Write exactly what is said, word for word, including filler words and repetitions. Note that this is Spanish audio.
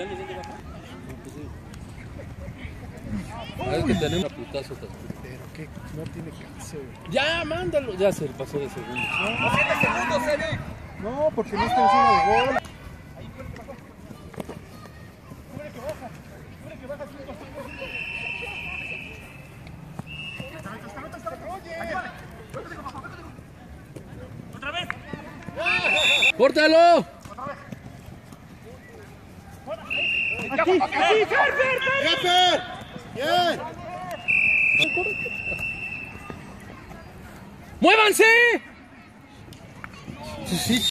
ya no dónde baja. A ver que tenemos un putazo. Pero que no tiene caso. Ya, mándalo. Ya se pasó de segundo. No, siete segundos, Eric. No, porque no está encima de gol. Ahí fue el que bajó. Fue el que baja. Fue el que baja. Otra vez. ¡Córtalo! Aquí, aquí, Fer, Fer, Fer. Bien. ¡Muévanse! Sí, sí.